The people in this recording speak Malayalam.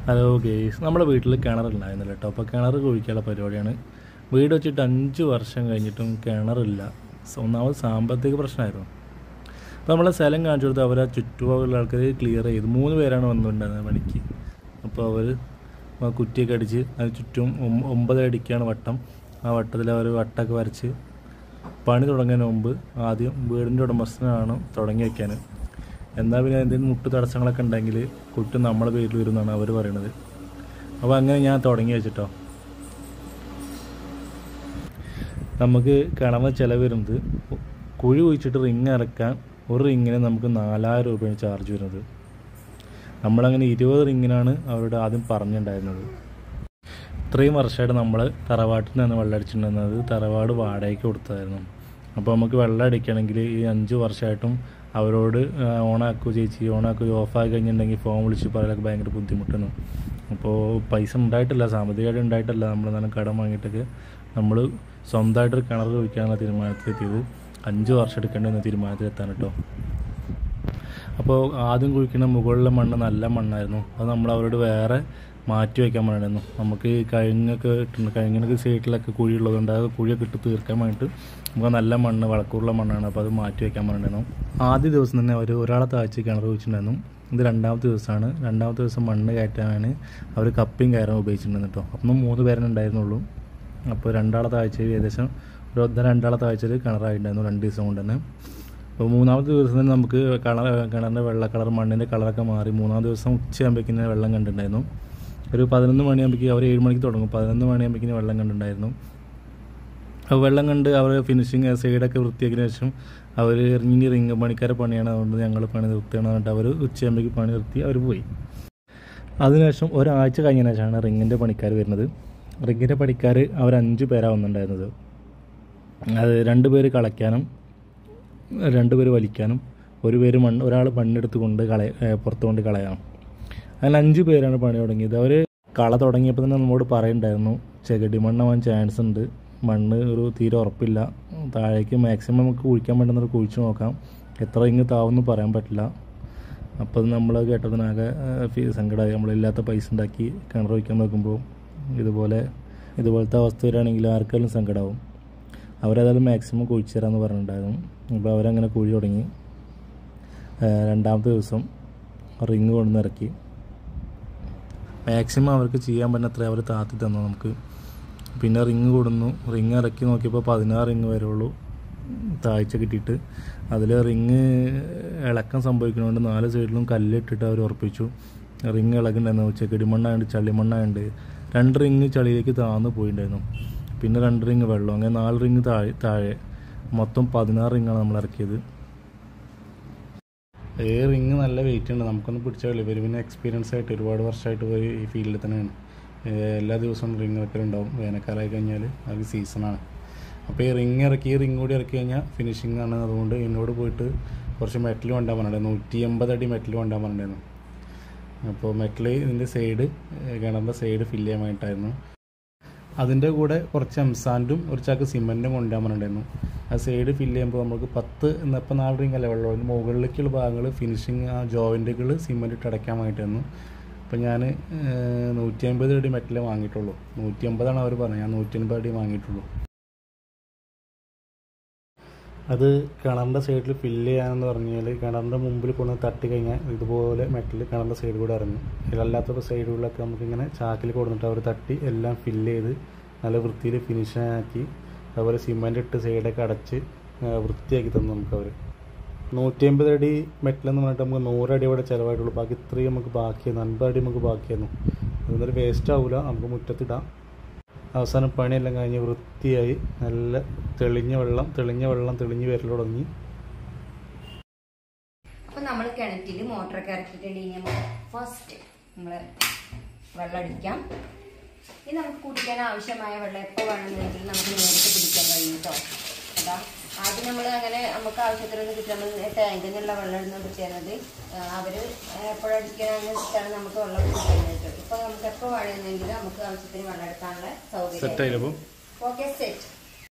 ഹലോ ഗേസ്, നമ്മുടെ വീട്ടിൽ കിണറുണ്ടായിരുന്നില്ല കേട്ടോ. അപ്പോൾ കിണർ കുഴിക്കാനുള്ള പരിപാടിയാണ്. വീട് വെച്ചിട്ട് 5 വർഷം കഴിഞ്ഞിട്ടും കിണറില്ല. ഒന്നാമത് സാമ്പത്തിക പ്രശ്നമായിരുന്നു. അപ്പോൾ നമ്മളെ സ്ഥലം കാണിച്ചു കൊടുത്ത് അവരെ ചുറ്റുപാടുള്ള ആൾക്കാർ ക്ലിയർ ചെയ്തു. 3 പേരാണ് വന്നിട്ടുണ്ടായിരുന്നത് പണിക്ക്. അപ്പോൾ അവർ കുറ്റിയൊക്കെ അടിച്ച് അതിന് ചുറ്റും 9 അടിക്കാണ് വട്ടം. ആ വട്ടത്തിൽ അവർ വട്ടമൊക്കെ വരച്ച് പണി തുടങ്ങുന്നതിന് മുമ്പ് ആദ്യം വീടിൻ്റെ ഉടമസ്ഥനാണ് തുടങ്ങി വയ്ക്കാൻ. എന്നാൽ പിന്നെ എന്തെങ്കിലും മുട്ട് തടസ്സങ്ങളൊക്കെ ഉണ്ടെങ്കിൽ കുട്ടി നമ്മളെ പേരിൽ വരുമെന്നാണ് അവർ പറയണത്. അപ്പോൾ അങ്ങനെ ഞാൻ തുടങ്ങി വെച്ചിട്ടോ. നമുക്ക് കിണറിന് ചിലവ് വരുന്നത്, കുഴി കുഴിച്ചിട്ട് റിങ് ഇറക്കാൻ ഒരു റിങ്ങിന് നമുക്ക് 4000 രൂപയാണ് ചാർജ് വരുന്നത്. നമ്മളങ്ങനെ 20 റിങ്ങിനാണ് അവരോട് ആദ്യം പറഞ്ഞിട്ടുണ്ടായിരുന്നത്. ഇത്രയും വർഷമായിട്ട് നമ്മൾ തറവാട്ടിൽ നിന്ന് വെള്ളം അടിച്ചിട്ടുണ്ടായിരുന്നത് തറവാട് വാടകയ്ക്ക് കൊടുത്തതായിരുന്നു. അപ്പോൾ നമുക്ക് വെള്ളം അടിക്കണമെങ്കിൽ ഈ 5 വർഷമായിട്ടും അവരോട് ഓണാക്കൂ ചേച്ചി, ഓണാക്കൂ, ഓഫാക്കി കഴിഞ്ഞിട്ടുണ്ടെങ്കിൽ ഫോൺ വിളിച്ച് പറയാനൊക്കെ ഭയങ്കര ബുദ്ധിമുട്ടാണ്. അപ്പോൾ പൈസ ഉണ്ടായിട്ടില്ല, സാമ്പത്തികമായിട്ട് ഉണ്ടായിട്ടില്ല. നമ്മൾ നല്ല കടം വാങ്ങിയിട്ടൊക്കെ നമ്മൾ സ്വന്തമായിട്ടൊരു കിണർ കുഴിക്കാനുള്ള തീരുമാനത്തിലെത്തിയത് 5 വർഷം എടുക്കേണ്ടെന്ന തീരുമാനത്തിലെത്താൻ കേട്ടോ. അപ്പോൾ ആദ്യം കുഴിക്കുന്ന മുകളിലെ മണ്ണ് നല്ല മണ്ണായിരുന്നു. അത് നമ്മൾ അവരോട് വേറെ മാറ്റി വയ്ക്കാൻ പറഞ്ഞിരുന്നു. നമുക്ക് കഴിഞ്ഞൊക്കെ ഇട്ടുണ്ട്, കഴിഞ്ഞൊക്കെ സൈഡിലൊക്കെ കുഴിയുള്ളതുകൊണ്ട് അത് കുഴിയൊക്കെ ഇട്ട് തീർക്കാൻ വേണ്ടിയിട്ട് നമുക്ക് നല്ല മണ്ണ്, വളക്കൂറുള്ള മണ്ണാണ്. അപ്പോൾ അത് മാറ്റി വയ്ക്കാൻ പറഞ്ഞിരുന്നു. ആദ്യ ദിവസം തന്നെ അവർ ഒരാളെ താഴ്ച കിണർ കുഴിച്ചിട്ടുണ്ടായിരുന്നു. ഇത് 2ാമത്തെ ദിവസമാണ്. 2ാമത്തെ ദിവസം മണ്ണ് കയറ്റാനാണ് അവർ കപ്പിയും കയറാൻ ഉപയോഗിച്ചിട്ടുണ്ടായിരുന്നു കേട്ടോ. അപ്പം 3 പേരെ ഉണ്ടായിരുന്നുള്ളൂ. അപ്പോൾ 2ആളെ താഴ്ചയിൽ ഏകദേശം 2ആളെ താഴ്ചയിൽ കിണറായിട്ടുണ്ടായിരുന്നു 2 ദിവസം കൊണ്ട് തന്നെ. അപ്പോൾ 3ാമത്തെ ദിവസം തന്നെ നമുക്ക് കിണറിൻ്റെ വെള്ള കളർ, മണ്ണിൻ്റെ കളറൊക്കെ മാറി. 3ാം ദിവസം ഉച്ചയാകുമ്പോഴേക്കിന് വെള്ളം കണ്ടിട്ടുണ്ടായിരുന്നു. ഒരു 11 മണിയാകുമ്പോഴേക്കും അവർ 7 മണിക്ക് തുടങ്ങും. 11 മണിയാകുമ്പോഴേക്കിന് വെള്ളം കണ്ടിട്ടുണ്ടായിരുന്നു. അപ്പോൾ വെള്ളം കണ്ട് അവർ ഫിനിഷിങ് സൈഡൊക്കെ വൃത്തിയാക്കിയതിന് ശേഷം അവർ ഇനി റിങ് പണിക്കാരെ പണിയാണ്, അതുകൊണ്ട് ഞങ്ങൾ പണി നിർത്തുകയാണ് പറഞ്ഞിട്ട് അവർ ഉച്ചയാകുമ്പോഴേക്കും പണി നിർത്തി അവർ പോയി. അതിനുശേഷം ഒരാഴ്ച കഴിഞ്ഞതിന് ശേഷമാണ് റിങ്ങിൻ്റെ പണിക്കാർ വരുന്നത്. റിങ്ങിൻ്റെ പണിക്കാർ അവർ 5 പേരാണ് വന്നിട്ടുണ്ടായിരുന്നത്. അത് 2 പേര് കളയ്ക്കാനും 2 പേര് വലിക്കാനും ഒരാൾ മണ്ണെടുത്ത് കൊണ്ട് പുറത്ത് കൊണ്ട് കളയാം. അങ്ങനെ 5 പേരാണ് പണി തുടങ്ങിയത്. അവർ കള തുടങ്ങിയപ്പോൾ തന്നെ നമ്മോട് പറയുന്നുണ്ടായിരുന്നു ചെകടി മണ്ണാവാൻ ചാൻസ് ഉണ്ട്, മണ്ണ് ഒരു തീരെ ഉറപ്പില്ല, താഴേക്ക് മാക്സിമം നമുക്ക് കുഴിക്കാൻ പറ്റുന്നത് കുഴിച്ച് നോക്കാം, എത്ര ഇങ്ങ് താവെന്ന് പറയാൻ പറ്റില്ല. അപ്പോൾ നമ്മൾ കേട്ടതിനാകെ സങ്കടമായി. നമ്മളില്ലാത്ത പൈസ ഉണ്ടാക്കി കിണർ വയ്ക്കാൻ നോക്കുമ്പോൾ ഇതുപോലത്തെ അവസ്ഥ വരികയാണെങ്കിൽ ആർക്കെങ്കിലും സങ്കടമാവും. അവരേതായാലും മാക്സിമം കുഴിച്ച് തരാമെന്ന് പറഞ്ഞിട്ടുണ്ടായിരുന്നു. അപ്പോൾ അവരങ്ങനെ കുഴി തുടങ്ങി. 2ാമത്തെ ദിവസം റിങ് കൊണ്ടുവന്നിറക്കി. മാക്സിമം അവർക്ക് ചെയ്യാൻ പറ്റുന്നത്ര അവർ താത്തി തന്നു നമുക്ക്. പിന്നെ റിങ് കൊടുന്നു. റിങ് ഇറക്കി നോക്കിയപ്പോൾ 16 റിങ് വരുള്ളൂ താഴ്ച കിട്ടിയിട്ട്. അതിൽ റിങ് ഇളക്കം സംഭവിക്കുന്നതുകൊണ്ട് 4 സൈഡിലും കല്ലിട്ടിട്ട് അവർ ഉറപ്പിച്ചു. റിങ് ഇളകുന്നുണ്ടായിരുന്നു. ചെകിടിമണ്ണായുണ്ട്, ചളിമണ്ണായുണ്ട്. 2 റിങ് ചളിയിലേക്ക് താഴ്ന്നു പോയിട്ടുണ്ടായിരുന്നു. പിന്നെ 2 റിങ് വെള്ളം, അങ്ങനെ 4 റിങ് താഴെ മൊത്തം 16 റിങ്ങാണ് നമ്മൾ ഇറക്കിയത്. റിങ് നല്ല വെയിറ്റ് ഉണ്ട്, നമുക്കൊന്നും പിടിച്ചാൽ ഇവർ പിന്നെ എക്സ്പീരിയൻസ് ആയിട്ട് ഒരുപാട് വർഷമായിട്ട് പോയി ഈ ഫീൽഡിൽ തന്നെയാണ്. എല്ലാ ദിവസവും റിങ് ഇറക്കലുണ്ടാവും. വേനൽക്കാലമായി കഴിഞ്ഞാൽ അത് സീസണാണ്. അപ്പോൾ ഈ റിങ് കൂടി ഇറക്കി കഴിഞ്ഞാൽ ഫിനിഷിംഗ് ആണ്. അതുകൊണ്ട് എന്നോട് പോയിട്ട് കുറച്ച് മെറ്റൽ കൊണ്ടാൻ പറഞ്ഞിട്ടുണ്ടായിരുന്നു. 180 അടി മെറ്റൽ കൊണ്ടാൻ പറഞ്ഞിട്ടുണ്ടായിരുന്നു. അപ്പോൾ മെറ്റൽ ഇതിൻ്റെ സൈഡ്, കിണറിൻ്റെ സൈഡ് ഫില്ല് ചെയ്യാൻ വേണ്ടിയിട്ടായിരുന്നു. അതിൻ്റെ കൂടെ കുറച്ച് എംസാൻഡും ഒരു ചാക്ക് സിമെൻറ്റും കൊണ്ടുപോകാൻ പറഞ്ഞിട്ടുണ്ടായിരുന്നു. ആ സൈഡ് ഫില്ല് ചെയ്യുമ്പോൾ നമുക്ക് 10 ഇപ്പം 4 റിങ് അല്ലേ വെള്ളം, അതിന് മുകളിലേക്കുള്ള ഭാഗങ്ങൾ ഫിനിഷിങ് ആ ജോയിൻറ്റുകൾ സിമെൻറ്റ് ഇട്ട് അടയ്ക്കാൻ വേണ്ടിയിട്ടായിരുന്നു. അപ്പോൾ ഞാൻ 150 അടി മെറ്റൽ വാങ്ങിയിട്ടുള്ളൂ. 150 അവർ പറഞ്ഞത്, ഞാൻ 180 അടി വാങ്ങിയിട്ടുള്ളൂ. അത് കിണറിൻ്റെ സൈഡിൽ ഫില്ല് ചെയ്യാമെന്ന് പറഞ്ഞാൽ കിണറിൻ്റെ മുമ്പിൽ കൊണ്ട് തട്ടി കഴിഞ്ഞാൽ ഇതുപോലെ മെറ്റൽ കിണറിൻ്റെ സൈഡിൽ കൂടെ ഇറങ്ങും. ഇതിലല്ലാത്ത സൈഡുകളിലൊക്കെ നമുക്കിങ്ങനെ ചാക്കിൽ കൊടുത്തിട്ട് അവർ തട്ടി എല്ലാം ഫില്ല് ചെയ്ത് നല്ല വൃത്തിയിൽ ഫിനിഷാക്കി അതുപോലെ സിമെൻ്റ് ഇട്ട് സൈഡൊക്കെ അടച്ച് വൃത്തിയാക്കി തന്നു നമുക്ക് അവർ. 150 അടി മെറ്റലെന്ന് പറഞ്ഞിട്ട് നമുക്ക് 100 അടി അവിടെ ചിലവായിട്ടുള്ളൂ. ബാക്കി ഇത്രയും നമുക്ക് ബാക്കിയായിരുന്നു, 50 അടി നമുക്ക് ബാക്കിയായിരുന്നു. അതൊന്നും വേസ്റ്റ് ആവില്ല, നമുക്ക് മുറ്റത്തിടാം. അവസാനം പണിയെല്ലാം കഴിഞ്ഞ് വൃത്തിയായി നല്ല തെളിഞ്ഞ വെള്ളം തെളിഞ്ഞ് വരൽ തുടങ്ങി. അപ്പം നമ്മൾ കിണറ്റിൽ മോട്ടറൊക്കെ ഇറക്കിയിട്ടുണ്ടെങ്കിൽ ഫസ്റ്റ് നമ്മൾ വെള്ളം അടിക്കാം. ഇനി നമുക്ക് കുടിക്കാൻ ആവശ്യമായ വെള്ളം എപ്പോൾ വേണമെന്നുണ്ടെങ്കിൽ നമുക്ക് നേരിട്ട് പിടിക്കാൻ കഴിയും കേട്ടോ. അതാ ആദ്യം നമ്മൾ അങ്ങനെ നമുക്ക് ആവശ്യത്തിനൊന്നും കിട്ടും. നമ്മൾ ടാങ്കിൽ നിന്നുള്ള വെള്ളം ഇടുന്ന കിട്ടുന്നത് അവർ എപ്പോഴടിക്കാനാണ് നമുക്ക് വെള്ളം കിട്ടുന്നത്. ഇപ്പൊ നമുക്ക് എപ്പോൾ വേണമെന്നെങ്കിലും നമുക്ക് ആവശ്യത്തിന് വെള്ളം എടുക്കാനുള്ള സൗകര്യം. Okay, set.